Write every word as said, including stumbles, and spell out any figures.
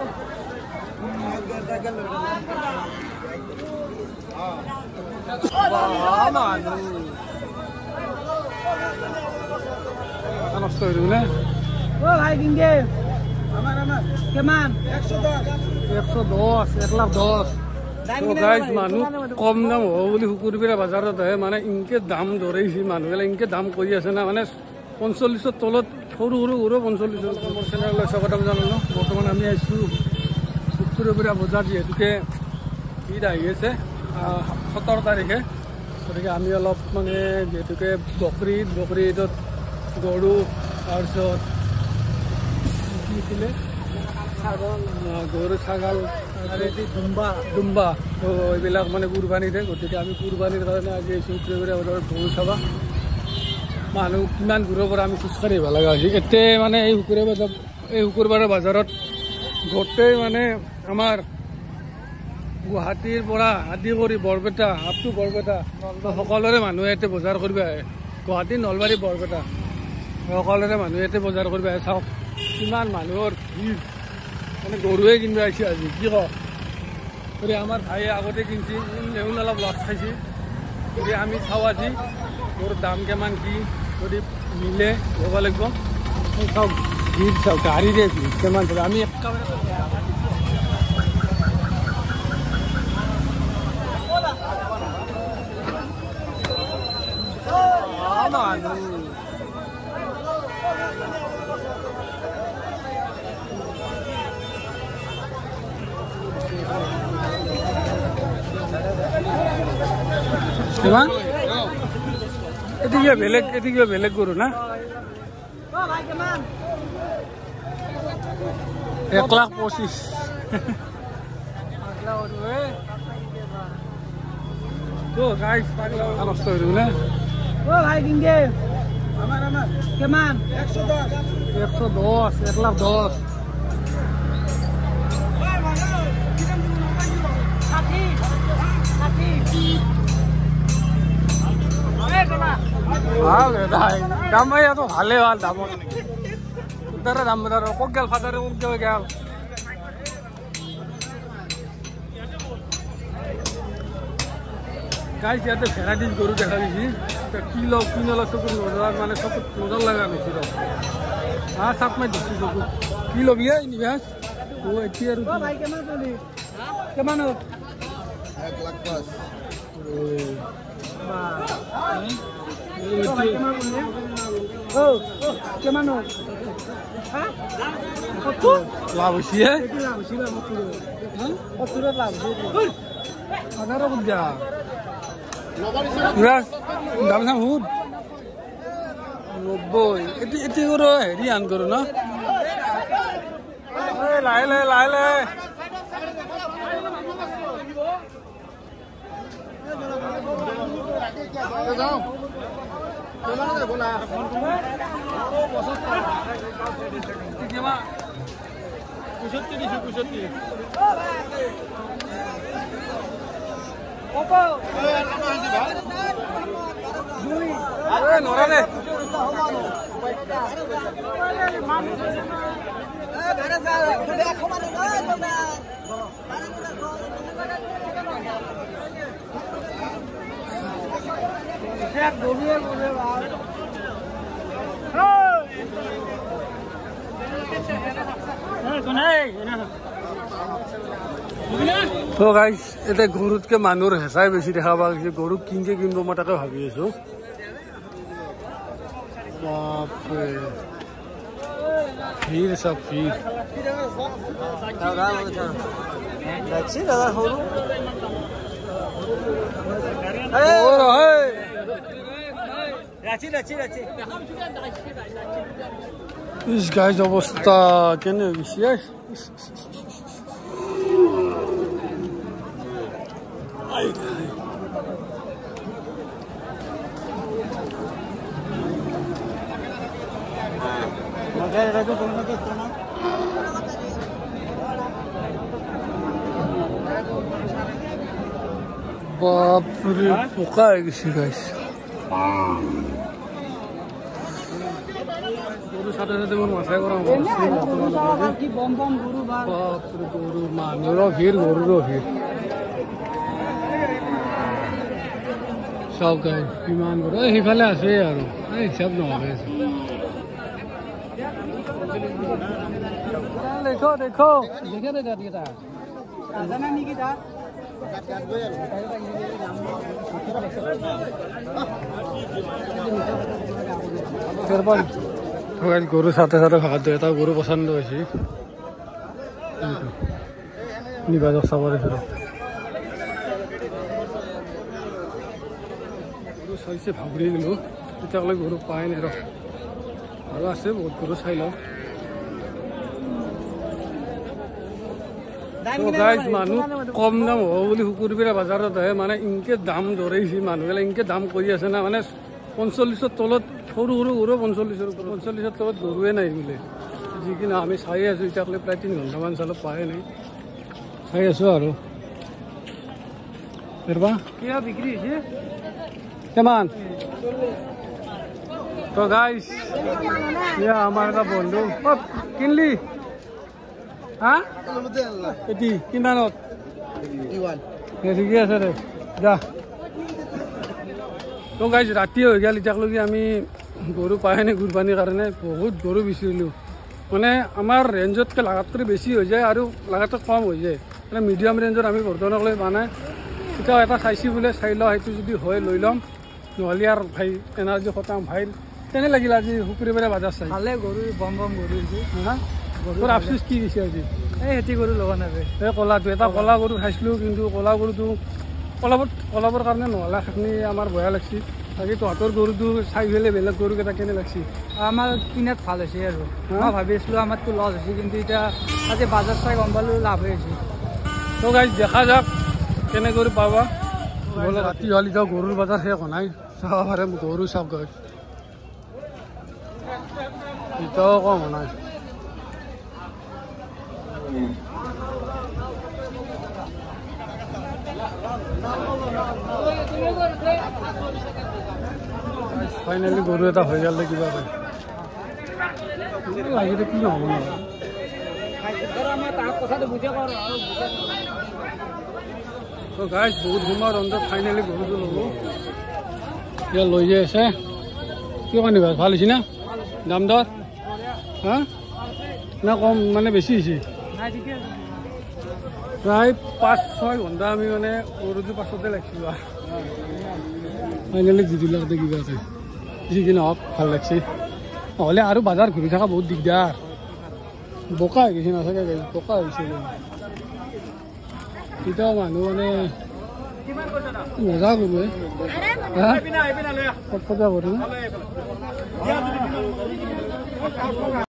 নষ্ট হৈ দিওঁ নে ভাই কিনকে কিমান একশো দশ একশো দশ এক লাখ দশ মানুহ কম দাম হ'ব বুলি শুকুৰবাৰে বজাৰত আহে মানে ইনকে দাম ধৰিছে মানুহবিলাক ইনকে দাম কৰি আছে না মানে পঞ্চল্লিছৰ তলত সৰু সৰু সৰু পঞ্চল্লিছৰ মোৰ চেনেললৈ স্বাগতম জনালোঁ। বৰ্তমান আমি আহিছোঁ শুকুৰবাৰে বজাৰ যিহেতুকে ঈদ আহি আছে সোতৰ তাৰিখে, গতিকে আমি অলপ মানে যিহেতুকে বকৰি ঈদ বকৰি ঈদত গৰু তাৰপিছত কি আছিলে গৰু ছাগল আৰু দুম্বা দুম্বা এইবিলাক মানে কুৰবানী দিয়ে। গতিকে আমি কুৰবানীৰ কাৰণে আজি শুকুৰবাৰে বজাৰত গৰু চাবা মানুহ কিমান দূৰৰ পৰা আমি খোজকাঢ়ি আহিব লগা হৈছে। এতিয়া মানে এই শুকুৰবাৰে বজাৰ এই শুকুৰবাৰে বজাৰত গোটেই মানে আমাৰ গুৱাহাটীৰ পৰা আদি কৰি বৰপেটা আপ টু বৰপেটা সকলোৰে মানুহে ইয়াতে বজাৰ কৰিব আহে। গুৱাহাটী নলবাৰী বৰপেটা সকলোৰে মানুহে ইয়াতে বজাৰ কৰিব আহে। চাওক কিমান মানুহৰ ভিৰ মানে গৰুৱে কিনিব আহিছে আজি কি কওঁ। গতিকে আমাৰ ভাইয়ে আগতে কিনিছে নেউল অলপ লছ খাইছে। গতিকে আমি চাওঁ আজি গৰুৰ দাম কিমান কি যদি মিলে ল'ব লাগিব। চাওক ভিৰ চাওক গাড়ীৰে ভিৰ কিমান চলে আমি একেবাৰে কিমান এতিয়া বেলেগ এতিয়া বেলেগ গৰু না এক লাখ পঁচিছ নষ্ট হৈ দিওঁ নে ভাই কিনকে কিমান একশো দশ একশো দশ এক লাখ দশ ভাল দাম ইয়াতো ভালে ভাল দামত উদ্ধারে দাম বজার কক গেল ফাদারে কক গেল গেল গাইছ ইয়াতে ভেৰাইটিজ গৰু দেখা গৈছে। কি লওঁ কি নলওঁ চকুত নজৰ মানে চকুত নজৰ লগা গৈছে ৰ হা চাপ মাৰি দিছোঁ চকুত কি ল'বি এই নিবাস অ এতিয়া আৰু কিমান এক লাখ পাঁচ কিমান লাভ হৈছে হাজাৰৰ বুজা দাম চাম সুধ নব্বৈ এটি এটি কৰো হেৰি আন কৰো ন লাহে লাহে লাহে লাহে পঁয়ষট্টি দিছো পঁয়ষট্টি নৰা দে তো গাইজ এতিয়া গৰুতকে মানুহৰ হেঁচাই বেছি দেখা পোৱা গৈছে। গৰু কিনকে কিনিব মই তাকে ভাবি আছো। বাপৰে ভিৰ চব ভিৰ গাইজ অৱস্থা কেনে হৈ গৈছে। বাপরে পোকা হয়ে গেছে গাইস। গরু গৰুৰ সাথে সাথে মোৰ মাথাই গৰম কি বম বম গৰু বা গৰু মানুহৰো ভিৰ গৰুৰো ভিৰ চাওক গাই কিমান গৰু সেইফালে আছে আৰু হিচাপ নহ'লে দেখো দেখো দেখে দে দাদিটা জানা নেকি তা গরু সাথে সাথে খাদ্য এটা গরু পছন্দ হয়েছে নিবাজক চাব দিছিল গরু চাইছে ভাবৰি গলো এতিয়ালৈ গরু পাই নাই ৰ আৰু আছে বহুত গরু চাই লওঁ মানুহ কম দাম হ'ব বুলি শুকুৰবাৰে বজাৰত আহে মানে ইনকে দাম ধৰিছে মানুহবিলাক ইনকে দাম কৰি আছে না মানে পঞ্চল্লিছৰ তলত সৰু সৰু গৰু পঞ্চল্লিছৰ ওপৰত পঞ্চল্লিছৰ তলত গৰুৱে নাই বোলে যিকিনা আমি চাই আছোঁ এতিয়ালৈ প্ৰায় তিনি ঘণ্টামান চালত পায়ে নাই চাই আছোঁ আৰু কিয় বিক্ৰী হৈছে কিমান তো গাইছ এয়া আমাৰ এটা বন্ধু অ কিনলি হা এটি কিমানত ঠিকে আছে দে যা তো গাইজ ৰাতি হৈ গ'ল এতিয়ালৈকে আমি গৰু পাই নাই কুৰবানীৰ কাৰণে বহুত গৰু বিচাৰিলোঁ মানে আমাৰ ৰেঞ্জতকৈ লাগাতকৈ বেছি হৈ যায় আৰু লাগাতকৈ কম হৈ যায় মানে মিডিয়াম ৰেঞ্জত আমি বৰ্তমানলৈ পোৱা নাই এতিয়াও এটা চাইছোঁ বোলে চাই লওঁ সেইটো যদি হয় লৈ ল'ম নহ'লে আৰু ভাই এনাৰ্জি খতাম ভাই কেনে লাগিল আজি শুকুৰবাৰে বজাৰ চাই ভালে গৰু বম বম গৰু হৈছে হা তোৰ আফচোচ কি দিছে আজি এই হেতি গৰু ল'ব নাযায় এই কলাটো এটা কলা গৰু খাইছিলোঁ কিন্তু কলা গৰুটো কলাবৰ কলাবৰ কাৰণে নহ'লে সেইখিনি আমাৰ বেয়া লাগছি বাকী তহঁতৰ গৰুটো চাই পেলাই বেলেগ গৰুকেইটা কেনে লাগছি আমাৰ কিনাত ভাল হৈছে আৰু মই ভাবি আছিলোঁ আমাৰতো লছ হৈছে কিন্তু এতিয়া আজি বাজাৰ চাই গম পালোঁ লাভ হৈ আছে তো গাইজ দেখা যাওক কেনে গৰু পাবা ৰাতি হ'লে যাওঁ গৰুৰ বজাৰ শেষ হোৱা নাই চাব পাৰে গৰু চাওক গাইজ এতিয়াও কম হোৱা নাই ফাইনেলি গৰু এটা হৈ গ'লে কিবা লাগিলে কি নহ'ব নহয় তো গাইজ বহুত সময়ৰ অন্তত ফাইনেলি গৰুটো ল'লোঁ এতিয়া লৈ যাই আছে কি কান্দিবা ভাল হৈছে না দাম দৰ হা না কম মানে বেছি হৈছে প্ৰায় পাঁচ ছয় ঘণ্টা আমি মানে গৰুটোৰ পাছতে লাগিছিলোঁ ফাইনেলি দি দিলে তাতে কিবা আছে যি কি নহওক ভাল লাগছে নহ'লে আৰু বজাৰ ঘূৰি থকা বহুত দিগদাৰ বোকা হৈ গৈছে নাথাকে গাইজ বোকা হৈছে তেতিয়াও মানুহ মানে মজা কৰোঁ ক'ত ক'ত যাব